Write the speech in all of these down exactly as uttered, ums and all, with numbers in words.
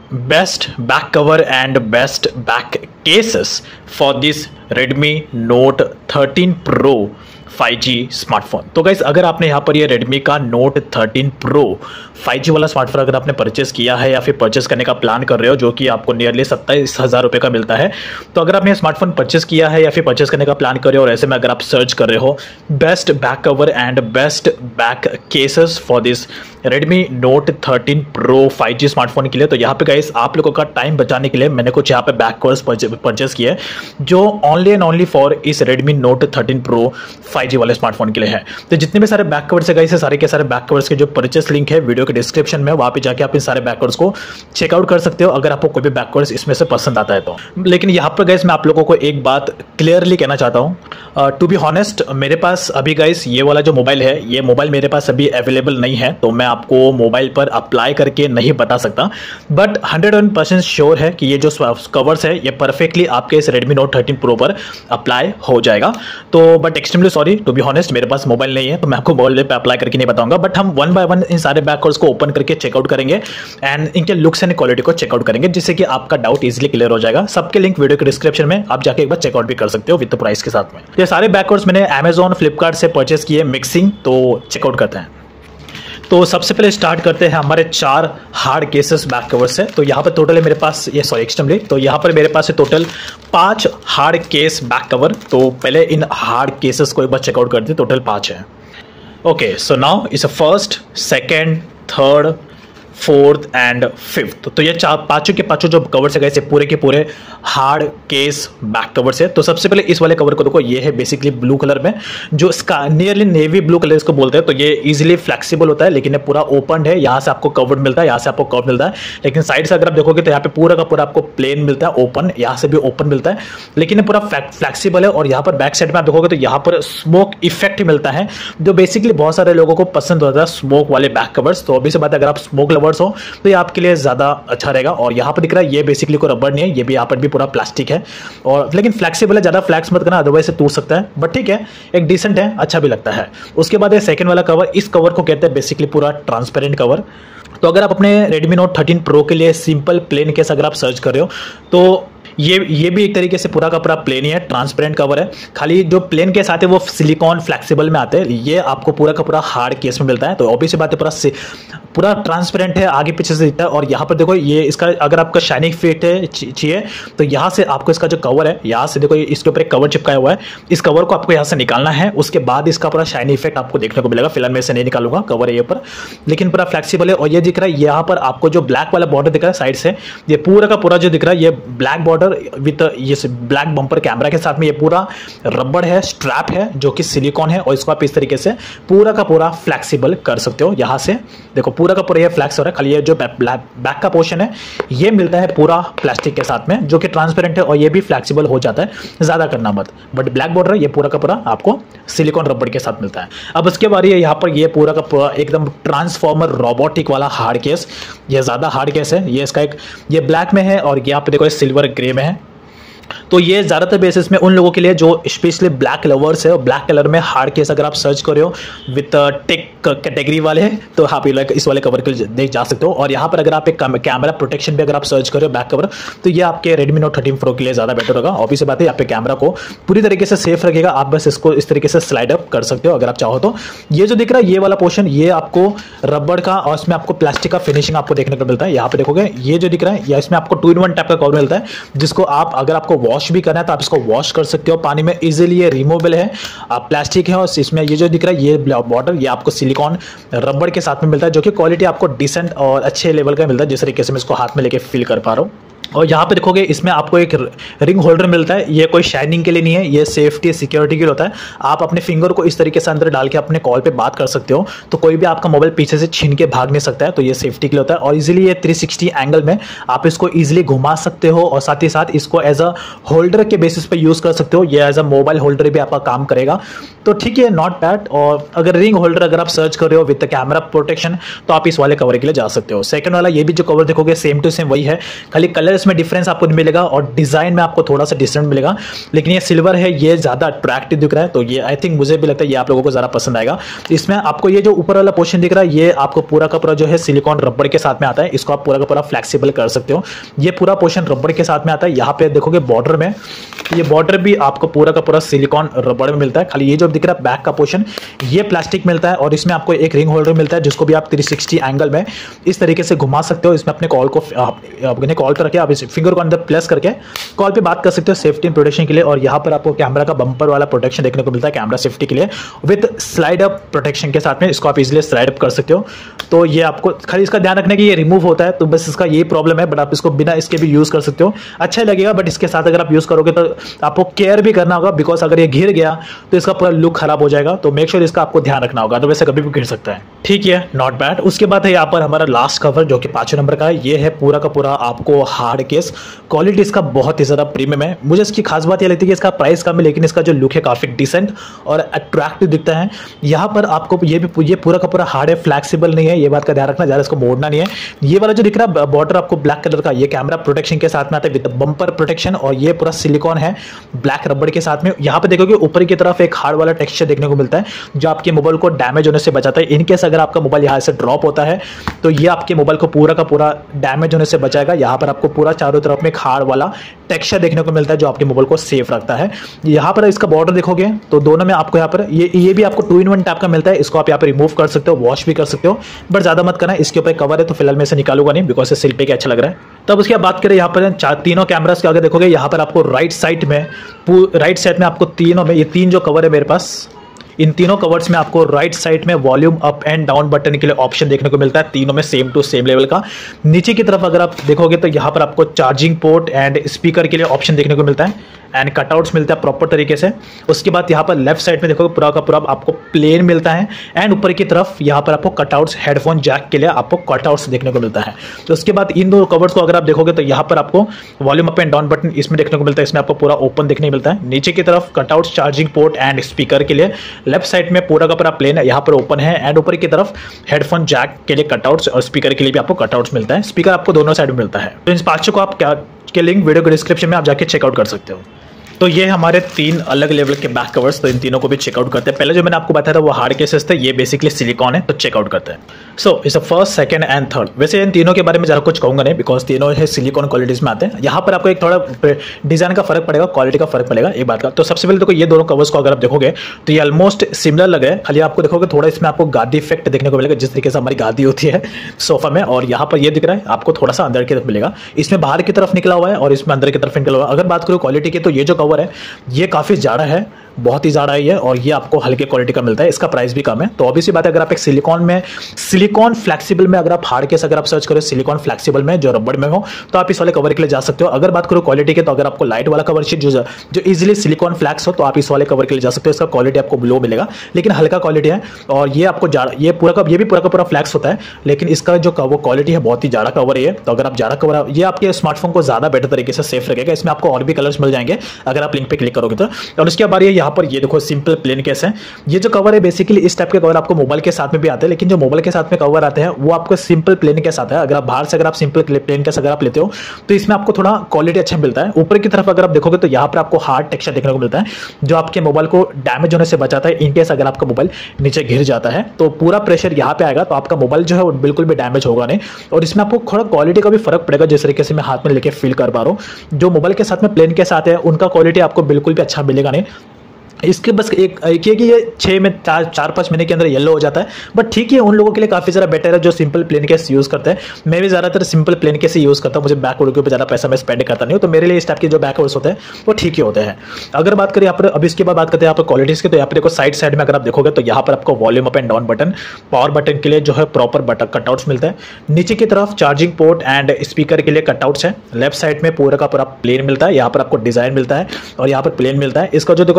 best back cover and best back cases for this Redmi Note thirteen Pro five G smartphone. तो guys अगर आपने यहाँ पर ये Redmi का Note thirteen Pro five G वाला स्मार्टफोन अगर आपने परचेस किया है या फिर परचेस करने का प्लान कर रहे हो, जो कि आपको नियरली सत्ताईस हज़ार रुपये का मिलता है, तो अगर आपने स्मार्टफोन परचेस किया है या फिर परचेस करने का प्लान कर रहे हो और ऐसे में अगर आप सर्च कर रहे हो best back cover and best back cases for this Redmi Note thirteen Pro five G smartphone के लिए, तो यहाँ पे गाइस आप लोगों का टाइम बचाने के लिए मैंने कुछ यहाँ पे बैक कवर्स परचेस किए हैं जो ओनली एंड ओनली फॉर इस Redmi Note thirteen Pro five G वाले स्मार्टफोन के लिए है। तो जितने भी सारे बैक कवर्स है गाइस, सारे के सारे बैक कवर्स के जो परचेस लिंक है वीडियो के डिस्क्रिप्शन में, वहाँ पे जाके आप इन सारे बैक कवर्स को चेकआउट कर सकते हो अगर आपको कोई भी बैक कवर्स इसमें से पसंद आता है तो। लेकिन यहाँ पर गाइस मैं आप लोगों को एक बात क्लियरली कहना चाहता हूँ, टू बी हॉनेस्ट मेरे पास अभी गाइस ये वाला जो मोबाइल है, ये मोबाइल मेरे पास अभी अवेलेबल नहीं है, तो मैं आपको मोबाइल पर अप्लाई करके नहीं बता सकता, but hundred one percent sure है कि ये जो कवर्स है ये परफेक्टली आपके इस Redmi Note थर्टीन Pro पर अप्लाई हो जाएगा। तो but extremely sorry, to be honest मेरे पास मोबाइल नहीं है तो मैं आपको मोबाइल पे अप्लाई करके नहीं बताऊंगा, बट हम वन बाय वन इन सारे बैक कवर्स को ओपन करके चेकआउट करेंगे एंड इनके लुक्स एंड क्वालिटी को चेकआउट करेंगे, जिससे कि आपका डाउट इजीली क्लियर हो जाएगा। सबके लिंक वीडियो के डिस्क्रिप्शन में, आप जाके एक बार चेकआउट भी कर सकते हो विद प्राइस के साथ में। ये सारे बैक कवर्स मैंने Amazon फ्लिपकार्ट से परचेस किए मिक्सिंग, तो चेकआउट करते हैं। तो सबसे पहले स्टार्ट करते हैं हमारे चार हार्ड केसेस बैक कवर से। तो यहाँ पर टोटल है मेरे पास ये सॉरी एक्सट्रीमली तो यहाँ पर मेरे पास है टोटल पांच हार्ड केस बैक कवर। तो पहले इन हार्ड केसेस को एक बार चेकआउट करते हैं, टोटल पांच है। Okay, so now is a first, second, third, fourth and fifth. तो ये चार पांचों के पांचों जो कवर्स है गए पूरे के पूरे हार्ड केस बैक कवर्स है। तो सबसे पहले इस वाले कवर को देखो, ये है बेसिकली ब्लू कलर में, जो इसका नियरली नेवी ब्लू कलर इसको बोलते हैं। तो ये इजीली फ्लेक्सिबल होता है, लेकिन ये पूरा ओपन है, यहाँ से आपको कवर्ड मिलता है, यहाँ से आपको कवर मिलता है, लेकिन साइड से अगर आप देखोगे तो यहाँ पे पूरा का पूरा आपको प्लेन मिलता है, ओपन, यहाँ से भी ओपन मिलता है, लेकिन ये पूरा फ्लेक्सिबल है। और यहाँ पर बैक साइड में आप देखोगे तो यहाँ पर स्मोक इफेक्ट मिलता है, जो बेसिकली बहुत सारे लोगों को पसंद होता है स्मोक वाले बैक कवर्स। तो अभी से बात है, अगर आप स्मोक लवर्स हो तो ये आपके लिए ज्यादा अच्छा रहेगा। और यहाँ पर दिख रहा है ये बेसिकली कोई रबर नहीं है, ये भी यहाँ पर भी पूरा प्लास्टिक है, और लेकिन फ्लेक्सिबल है, ज्यादा फ्लैक्स मत करना अदरवाइज से टूट सकता है, बट ठीक है, एक डिसेंट है, अच्छा भी लगता है। उसके बाद ये सेकंड वाला कवर, इस कवर को कहते हैं बेसिकली पूरा ट्रांसपेरेंट कवर। तो अगर आप अपने Redmi Note थर्टीन Pro के लिए सिंपल प्लेन केस अगर आप सर्च कर रहे हो तो ये ये भी एक तरीके से पूरा का पूरा प्लेन ही है, ट्रांसपेरेंट कवर है। खाली जो प्लेन केस आते हैं वो सिलिकॉन फ्लेक्सिबल में आते हैं, ये आपको पूरा का पूरा हार्ड केस में मिलता है। तो ऑब्वियस बात है, पूरा पूरा ट्रांसपेरेंट है, आगे पीछे से दिखता है। और यहाँ पर देखो, ये इसका अगर आपका शाइनिंग इफेक्ट है चाहिए तो यहाँ से आपको इसका जो कवर है, यहाँ से देखो इसके ऊपर एक कवर चिपकाया हुआ है, इस कवर को आपको यहाँ से निकालना है, उसके बाद इसका पूरा शाइनिंग इफेक्ट आपको देखने को मिलेगा। फिलहाल मैं इसे नहीं निकालूंगा, कवर है ये पर, लेकिन पूरा फ्लेक्सिबल है। और ये दिख रहा है यहाँ पर आपको जो ब्लैक वाला बॉर्डर दिख रहा है साइड से, ये पूरा का पूरा जो दिख रहा है ये ब्लैक बॉर्डर विद ये ब्लैक बम्पर कैमरा के साथ में, ये पूरा रबड़ है, स्ट्रैप है जो कि सिलिकॉन है, और इसको आप इस तरीके से पूरा का पूरा फ्लेक्सिबल कर सकते हो। यहाँ से देखो पूरा का पूरा ये फ्लेक्स हो रहा है, खाली ये जो बैक का पोर्शन है ये मिलता है पूरा प्लास्टिक के साथ में, जो कि ट्रांसपेरेंट है और ये भी फ्लेक्सिबल हो जाता है, ज्यादा करना मत। बट ब्लैक बॉर्डर ये पूरा का पूरा आपको सिलिकॉन रबड़ के साथ मिलता है। अब उसके बाद ये यहाँ पर ये पूरा का पूरा एकदम ट्रांसफॉर्मर रोबोटिक वाला हार्ड केस, ये ज्यादा हार्ड केस है। ये इसका एक ये ब्लैक में है और यहाँ पे देखो सिल्वर ग्रे में है। तो ये ज़्यादातर बेसिस में उन लोगों के लिए जो स्पेशली ब्लैक लवर्स है, और ब्लैक कलर में हार्ड केस अगर आप सर्च कर रहे हो विद टेक कैटेगरी वाले हैं तो आप इस वाले कवर के देख जा सकते हो। और यहाँ पर अगर आप एक कैमरा प्रोटेक्शन भी अगर आप सर्च कर रहे हो बैक कवर, तो ये आपके Redmi Note थर्टीन Pro के लिए ज़्यादा बेटर होगा। ऑब्वियस बात है, यहाँ पे कैमरा को पूरी तरीके से सेफ रखेगा, आप बस इसको इस तरीके से स्लाइड अप कर सकते हो अगर आप चाहो तो। ये जो दिख रहा है ये वाला पोर्शन, ये आपको रबड़ का और इसमें आपको प्लास्टिक का फिनिशिंग आपको देखने को मिलता है। यहाँ पे देखोगे ये जो दिख रहा है, या इसमें आपको टू इन वन टाइप का कवर मिलता है, जिसको आप अगर आपको वॉश भी करना है तो आप इसको वॉश कर सकते हो पानी में इजीली। ये रिमूवेबल है, आप प्लास्टिक है, और इसमें ये जो दिख रहा है ये बॉर्डर, ये आपको सिलिकॉन रबड़ के साथ में मिलता है, जो कि क्वालिटी आपको डिसेंट और अच्छे लेवल का मिलता है, जिस तरीके से मैं इसको हाथ में लेके फील कर पा रहा हूँ। और यहाँ पे देखोगे इसमें आपको एक रिंग होल्डर मिलता है, ये कोई शाइनिंग के लिए नहीं है, ये सेफ्टी सिक्योरिटी के लिए होता है। आप अपने फिंगर को इस तरीके से अंदर डाल के अपने कॉल पे बात कर सकते हो, तो कोई भी आपका मोबाइल पीछे से छीन के भाग नहीं सकता है। तो ये सेफ्टी के लिए होता है, और इजीली ये थ्री सिक्सटी एंगल में आप इसको इजीली घुमा सकते हो, और साथ ही साथ इसको एज अ होल्डर के बेसिस पे यूज कर सकते हो। ये एज अ मोबाइल होल्डर भी आपका काम करेगा, तो ठीक है, नॉट बैड। और अगर रिंग होल्डर अगर आप सर्च कर रहे हो विद कैमरा प्रोटेक्शन, तो आप इस वाले कवर के लिए जा सकते हो। सेकंड वाला ये भी जो कवर देखोगे सेम टू सेम वही है, खाली कलर कलर्स में डिफरेंस आपको मिलेगा और डिजाइन में आपको थोड़ा सा डिफरेंट मिलेगा, लेकिन ये सिल्वर है, ये ज्यादा अट्रैक्टिव दिख रहा है, तो ये आई थिंक मुझे भी लगता है ये आप लोगों को ज्यादा पसंद आएगा। इसमें आपको ये जो ऊपर वाला पोर्शन दिख रहा है ये आपको पूरा का पूरा जो है सिलिकॉन रबड़ के साथ में आता है, इसको आप पूरा का पूरा फ्लेक्सिबल कर सकते हो। ये पूरा पोर्शन रबड़ के साथ में आता है। यहाँ पे देखोगे बॉर्डर में, ये बॉर्डर भी आपको पूरा का पूरा सिलिकॉन रबड़ में मिलता है। खाली ये जो दिख रहा है बैक का पोर्शन ये प्लास्टिक मिलता है और इसमें आपको एक रिंग होल्डर मिलता है जिसको भी आप तीन सौ साठ एंगल में इस तरीके से घुमा सकते हो। इसमें अपने कॉल को अपने कॉल पर रखे आप इस फिंगर को अंदर प्लेस करके कॉल पे बात कर सकते हो सेफ्टी एंड प्रोटेक्शन के लिए। और यहाँ पर आपको कैमरा का बम्पर वाला प्रोटेक्शन देखने को मिलता है कैमरा सेफ्टी के लिए विद स्लाइड अप प्रोटेक्शन के साथ में, इसको आप इजीली स्लाइड अप कर सकते हो। तो ये आपको खाली इसका ध्यान रखना कि ये रिमूव होता है, तो बस इसका ये प्रॉब्लम है, बट आप इसको बिना इसके भी यूज कर सकते हो, अच्छा लगेगा। बट इसके साथ अगर आप यूज करोगे तो आपको केयर भी करना होगा, बिकॉज अगर ये गिर गया तो इसका पूरा लुक खराब हो जाएगा। तो मेक श्योर इसका आपको ध्यान रखना होगा, तो वैसे कभी भी गिर सकता है। ठीक है, नॉट बैड। उसके बाद है यहाँ पर हमारा लास्ट कवर जो कि पांचवें नंबर का है। ये है पूरा का पूरा आपको हार्ड केस, क्वालिटी इसका बहुत ही ज्यादा प्रीमियम है। मुझे इसकी खास बात यह लगती है कि इसका प्राइस कम है, लेकिन इसका जो लुक है काफी डिसेंट और अट्रैक्टिव दिखता है। यहाँ पर आपको ये भी ये पूरा का पूरा हार्ड है, फ्लैक्सिबल नहीं है, ये बात का ध्यान रखना, ज्यादा इसको मोड़ना नहीं है। ये वाला जो दिख रहा है बॉर्डर आपको ब्लैक कलर का, ये कैमरा प्रोटेक्शन के साथ में आता है विद बम्पर प्रोटेक्शन, और ये पूरा सिलिकॉन है ब्लैक रबड़ के साथ में। यहाँ पे देखोगे ऊपर की तरफ एक हार्ड वाला टेक्सचर देखने को मिलता है जो आपके मोबाइल को डैमेज होने से बचाता है। इनकेस अगर आपका मोबाइल यहाँ से ड्रॉप होता है तो ये आपके मोबाइल को पूरा का पूरा डैमेज होने से बचाएगा। यहाँ पर आपको पूरा चारों तरफ में एक हार्ड वाला टेक्सचर देखने को मिलता है जो आपके मोबाइल को सेफ रखता है। यहाँ पर इसका बॉर्डर देखोगे तो दोनों में आपको यहाँ पर ये ये भी आपको टू इन वन टाइप का मिलता है, इसको आप यहाँ पर रिमूव कर सकते हो, वॉश भी कर सकते हो, बट ज्यादा मत करना। इसके ऊपर कवर है तो फिलहाल मैं इसे निकालूंगा नहीं, बिकॉज सिल पे अच्छा लग रहा है। तब उसके बाद बात करें यहाँ पर चार तीनों कैमरास के आगे देखोगे यहाँ पर आपको राइट साइड में राइट साइड में आपको तीनों में ये तीन जो कवर है मेरे पास, इन तीनों कवर्स में आपको राइट साइड में volume up and down button के लिए ऑप्शन देखने को मिलता है, तीनों में सेम टू सेम लेवल का। नीचे की तरफ अगर आप देखोगे तो यहाँ पर आपको चार्जिंग पोर्ट एंड स्पीकर के लिए ऑप्शन देखने को मिलता है एंड कटआउट्स मिलता है प्रॉपर तरीके से। उसके बाद यहाँ पर लेफ्ट साइड में देखोगे पूरा का पूरा आपको प्लेन मिलता है एंड ऊपर की तरफ यहाँ पर आपको कटआउट्स हेडफोन जैक के लिए आपको कटआउट्स देखने को मिलता है। तो उसके बाद इन दो कवर्स को अगर आप देखोगे तो यहाँ पर आपको volume up and down button इसमें देखने को मिलता है, इसमें आपको पूरा ओपन देखने को मिलता है। नीचे की तरफ cutouts charging port and speaker के लिए, लेफ्ट साइड में पूरा का पूरा प्लेन है, यहाँ पर ओपन है एंड ऊपर की तरफ हेडफोन जैक के लिए कटआउट्स और स्पीकर के लिए भी आपको कटआउट्स मिलता है। स्पीकर आपको दोनों साइड में मिलता है। तो इन पांचों को आप क्या के लिंक वीडियो के डिस्क्रिप्शन में आप जाके चेकआउट कर सकते हो। तो ये हमारे तीन अलग लेवल के बैक कवर्स, तो इन तीनों को भी चेकआउट करते हैं। पहले जो मैंने आपको बताया था वो हार्ड केसेस थे, ये बेसिकली सिलिकॉन है, तो चेकआउट करते हैं। So it's first second and third. वैसे इन तीनों के बारे में ज़्यादा कुछ कहूँगा नहीं, बिकॉज तीनों है सिलिकॉन क्वालिटीज में आते हैं। यहाँ पर आपको एक थोड़ा डिजाइन का फर्क पड़ेगा, क्वालिटी का फर्क पड़ेगा एक बात का। तो सबसे पहले देखो ये दोनों कवर्स को अगर आप देखोगे तो ये ऑलमोस्ट सिमिलर लगे, खाली आपको देखोगे थोड़ा इसमें आपको गादी इफेक्ट देखने को मिलेगा, जिस तरीके से हमारी गादी होती है सोफा में, और यहाँ पर ये दिख रहा है आपको थोड़ा सा अंदर की तरफ मिलेगा। इसमें बाहर की तरफ निकला हुआ है और इसमें अंदर की तरफ निकला हुआ है। अगर बात करो क्वालिटी की तो ये जो कवर है ये काफ़ी ज़्यादा है, बहुत ही ज़्यादा ही है, और ये आपको हल्के क्वालिटी का मिलता है। इसका प्राइस भी कम है। तो ऑब्वियसली बात है अगर आप एक सिलिकॉन में सिलिकॉन फ्लेक्सिबल में अगर आप हार्ड केस अगर आप सर्च करो सिलिकॉन फ्लेक्सिबल में जो रबड़ में हो तो आप इस वाले कवर के लिए जा सकते हो। अगर बात करो क्वालिटी के तो अगर आपको लाइट वाला कवर शीट जो जो इजीली सिलिकॉन फ्लैक्स हो तो आप इस वाले कवर के लिए जा सकते हो। इसका क्वालिटी आपको लो मिलेगा लेकिन हल्का क्वालिटी है, और ये आपको ये पूरा का ये भी पूरा का पूरा फ्लैक्स होता है, लेकिन इसका जो वो क्वालिटी है बहुत ही ज़्यादा कवर है। तो अगर आप ज़्यादा कवर ये आपके स्मार्टफोन को ज़्यादा बेटर तरीके से सेफ रखेगा। इसमें आपको और भी कलर्स मिल जाएंगे अगर आप लिंक पे क्लिक करोगे तो। और उसके बाद ये यहाँ पर ये देखो सिंपल प्लेन केस है। ये जो कवर है बेसिकली इस टाइप के कवर आपको मोबाइल के साथ में भी आते हैं, लेकिन जो मोबाइल के साथ में कवर आते हैं वो आपको सिंपल प्लेन केस आता है। अगर आप बाहर से अगर आप सिंपल प्लेन केस अगर आप लेते हो तो इसमें आपको थोड़ा क्वालिटी अच्छा मिलता है। ऊपर की तरफ अगर आप देखोगे तो यहाँ पर आपको हार्ड टेक्सचर देखने को मिलता है जो आपके मोबाइल को डैमेज होने से बचाता है। इनकेस अगर आपका मोबाइल नीचे गिर जाता है तो पूरा प्रेशर यहाँ पे आएगा तो आपका मोबाइल जो है वो बिल्कुल भी डैमेज होगा नहीं। और इसमें आपको थोड़ा क्वालिटी का भी फर्क पड़ेगा, जिस तरीके से मैं हाथ में लेके फील कर पा रहा हूँ। जो मोबाइल के साथ में प्लेन केस आते हैं उनका क्वालिटी आपको बिल्कुल भी अच्छा मिलेगा नहीं। इसके बस एक एक है कि ये छः में चार चार पाँच महीने के अंदर येलो हो जाता है, बट ठीक है उन लोगों के लिए काफ़ी ज़्यादा बेटर है जो सिंपल प्लेन केस यूज़ करते हैं। मैं भी ज़्यादातर सिंपल प्लेन केस ही यूज़ करता हूँ, मुझे बैकवर्ड के ऊपर ज़्यादा पैसा मैं स्पेंड करता नहीं हूँ, तो मेरे लिए इस टाइप के जो बैकवर्ड्स होते हैं वो ठीक ही होते हैं। अगर बात करें यहाँ पर अब इसके बाद बात करते हैं यहाँ पर क्वालिटीज़ की, तो यहाँ पर देखो साइड साइड में अगर आप देखोगे तो यहाँ पर आपको volume up and down button, power button के लिए जो है प्रॉपर बटन कटआउट्स मिलता है। नीचे की तरफ चार्जिंग पोर्ट एंड स्पीकर के लिए कटआउट्स है। लेफ्ट साइड में पूरा का पूरा प्लेन मिलता है, यहाँ पर आपको डिजाइन मिलता है और यहाँ पर प्लेन मिलता है। इसका जो देखो साइड इफेक्ट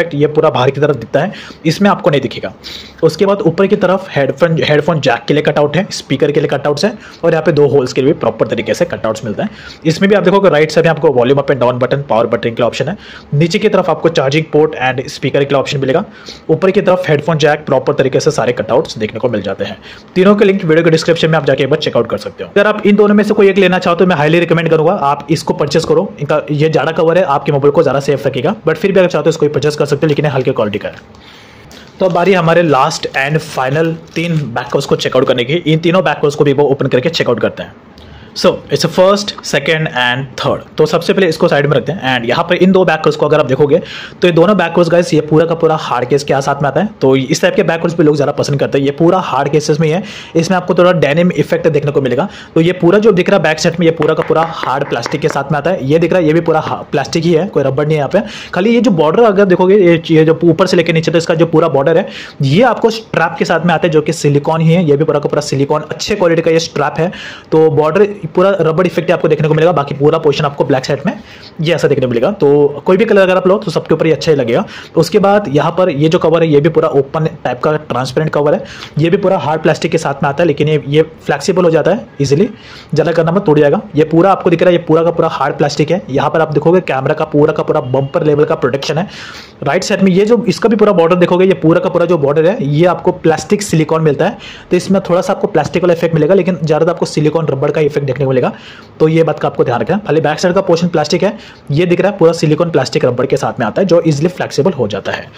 इफेक्ट ये पूरा बाहर की तरफ दिखता है, इसमें आपको नहीं दिखेगा। उसके बाद ऊपर की तरफ हेडफोन हेडफोन जैक के लिए कटआउट है, स्पीकर के लिए कटआउट्स है और यहाँ पे दो होल्स के लिए भी प्रॉपर तरीके से कटआउट्स मिलता है। इसमें भी आप देखोगे राइट साइड में आपको volume up and down button, power button के लिए ऑप्शन है। नीचे की तरफ आपको चार्जिंग पोर्ट एंड स्पीकर के लिए ऑप्शन मिलेगा। ऊपर की तरफ हेडफोन जैक, प्रॉपर तरीके से सारे कटआउट्स देखने को मिल जाते हैं। तीनों के लिंक वीडियो के डिस्क्रिप्शन में आप जाके एक बार चेकआउट कर सकते हो। अगर आप इन दोनों में से कोई एक लेना चाहो तो मैं हाईली रिकमेंड करूंगा आप इसको परचेस करो। इनका ये ज्यादा कवर है, आपके मोबाइल को ज्यादा सेफ रखेगा, बट फिर भी अगर चाहते हो इसको परचेस कर सकते हो, लेकिन हल्के क्वालिटी का है। तो अब बारी हमारे लास्ट एंड फाइनल तीन बैक कवर्स को चेकआउट करने की। इन तीनों बैक कवर्स को भी वो ओपन करके चेकआउट करते हैं। So it's first, second and third. तो सबसे पहले इसको साइड में रखते हैं एंड यहाँ पर इन दो बैक कवर्स को अगर आप देखोगे तो ये दोनों बैक कवर्स गाइस ये पूरा का पूरा हार्ड केस के साथ में आता है। तो इस टाइप के बैक कवर्स भी लोग ज़्यादा पसंद करते हैं। ये पूरा हार्ड केसेस में है, इसमें आपको थोड़ा डेनिम इफेक्ट देखने को मिलेगा। तो ये पूरा जो दिख रहा है बैक साइड में, ये पूरा का पूरा हार्ड प्लास्टिक के साथ में आता है। ये दिख रहा है, ये भी पूरा प्लास्टिक ही है, कोई रबड़ नहीं है यहाँ पे। खाली ये जो बॉर्डर अगर देखोगे, ये जो ऊपर से लेकर नीचे तो इसका जो पूरा बॉर्डर है ये आपको स्ट्रैप के साथ में आता है, जो कि सिलिकॉन ही है। ये भी पूरा का पूरा सिलिकॉन अच्छे क्वालिटी का ये स्ट्रैप है। तो बॉर्डर पूरा रबड़ इफेक्ट आपको देखने को मिलेगा, बाकी पूरा पोर्शन आपको ब्लैक साइड में ये ऐसा देखने को मिलेगा। तो कोई भी कलर अगर आप लो तो सबके ऊपर ये अच्छा ही लगेगा। तो उसके बाद यहाँ पर ये जो कवर है ये भी पूरा ओपन टाइप का ट्रांसपेरेंट कवर है। ये भी पूरा हार्ड प्लास्टिक के साथ में आता है, लेकिन ये ये फ्लेक्सिबल हो जाता है इजीली, ज़्यादा करना मत टूट जाएगा। ये पूरा आपको दिख रहा है, ये पूरा का पूरा हार्ड प्लास्टिक है। यहाँ पर आप देखोगे कैमरा का पूरा का पूरा बम्पर लेवल का प्रोटेक्शन है। राइट साइड में ये जो इसका भी पूरा बॉर्डर देखोगे, ये पूरा का पूरा जो बॉर्डर है ये आपको प्लास्टिक सिलिकॉन मिलता है। तो इसमें थोड़ा सा आपको प्लास्टिक वाला इफेक्ट मिलेगा, लेकिन ज़्यादा आपको सिलिकॉन रबड़ का इफेक्ट देखने को मिलेगा। तो ये बात का आपको ध्यान रखना। खाली बैक साइड का पोर्शन प्लास्टिक है, ये दिख रहा है पूरा सिलिकॉन प्लास्टिक रबड़ के साथ में आता है, जो इजीली फ्लेक्सिबल हो जाता है।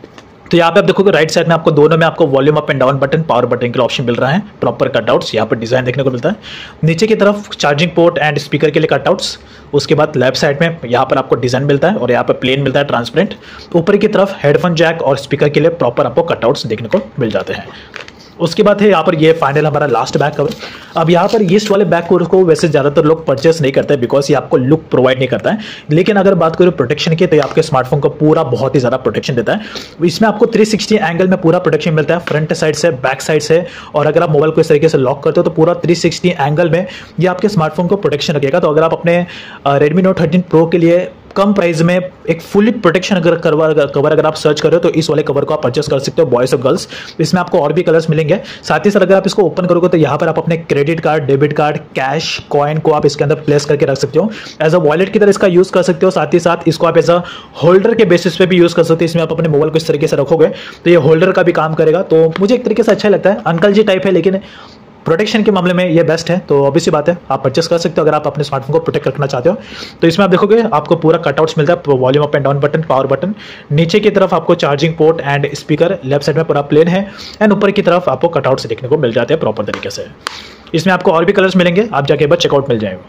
तो यहाँ पे आप देखोगे राइट साइड में आपको दोनों में आपको volume up and down button, power button के लिए ऑप्शन मिल रहा है। प्रॉपर कटआउट्स यहाँ पर डिजाइन देखने को मिलता है। नीचे की तरफ चार्जिंग पोर्ट एंड स्पीकर के लिए कटआउट्स। उसके बाद लेफ्ट साइड में यहाँ पर आपको डिजाइन मिलता है और यहाँ पर प्लेन मिलता है ट्रांसपेरेंट। ऊपर की तरफ हेडफोन जैक और स्पीकर के लिए प्रॉपर आपको कटआउट्स देखने को मिल जाते हैं। उसके बाद है यहाँ पर ये फाइनल हमारा लास्ट बैक कवर। अब यहाँ पर ये वाले बैक कवर को वैसे ज़्यादातर लोग परचेस नहीं करते बिकॉज ये आपको लुक प्रोवाइड नहीं करता है, लेकिन अगर बात करें प्रोटेक्शन की तो ये आपके स्मार्टफोन को पूरा बहुत ही ज़्यादा प्रोटेक्शन देता है। इसमें आपको थ्री सिक्सटी एंगल में पूरा प्रोटेक्शन मिलता है, फ्रंट साइड से, बैक साइड से। और अगर आप मोबाइल को इस तरीके से लॉक करते हो तो पूरा थ्री सिक्सटी एंगल में ये आपके स्मार्टफोन को प्रोटेक्शन रखेगा। तो अगर आप अपने रेडमी नोट थर्टीन प्रो के लिए कम प्राइस में एक फुली प्रोटेक्शन अगर कवर कवर अगर आप सर्च करो तो इस वाले कवर को आप परचेस कर सकते हो, बॉयज और गर्ल्स। इसमें आपको और भी कलर्स मिलेंगे। साथ ही साथ अगर आप इसको ओपन करोगे तो यहाँ पर आप अपने credit card, debit card, cash, coin को आप इसके अंदर प्लेस करके रख सकते हो। एज अ वॉलेट की तरह इसका यूज कर सकते हो। साथ ही साथ इसको आप एज अ होल्डर के बेसिस पे भी यूज कर सकते हो। इसमें आप अपने मोबाइल को इस तरीके से रखोगे तो ये होल्डर का भी काम करेगा। तो मुझे एक तरीके से अच्छा लगता है, अंकल जी टाइप है, लेकिन प्रोटेक्शन के मामले में ये बेस्ट है। तो ऑब्वियस सी बात है, आप परचेस कर सकते हो अगर आप अपने स्मार्टफोन को प्रोटेक्ट रखना चाहते हो। तो इसमें आप देखोगे आपको पूरा कटआउट्स मिलता है, volume up and down button, power button. नीचे की तरफ आपको charging port and speaker, left side में पूरा प्लेन है एंड ऊपर की तरफ आपको कटआउट्स देखने को मिल जाते हैं प्रॉपर तरीके से। इसमें आपको और भी कलर्स मिलेंगे, आप जाके एक बार चेकआउट मिल जाएगा।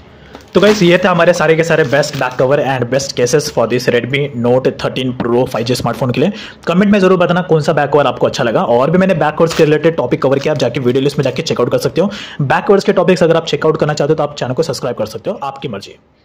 तो गाइस ये थे हमारे सारे के सारे best back cover and best cases for this Redmi Note thirteen Pro five G smartphone के लिए। कमेंट में जरूर बताना कौन सा बैक कवर आपको अच्छा लगा। और भी मैंने बैक कवर्स के रिलेटेड टॉपिक कवर किया, आप जाके वीडियो लिस्ट में जाके चेकआउट कर सकते हो। बैक कवर्स के टॉपिक्स अगर आप चेकआउट करना चाहते हो तो आप चैनल को सब्सक्राइब कर सकते हो, आपकी मर्जी।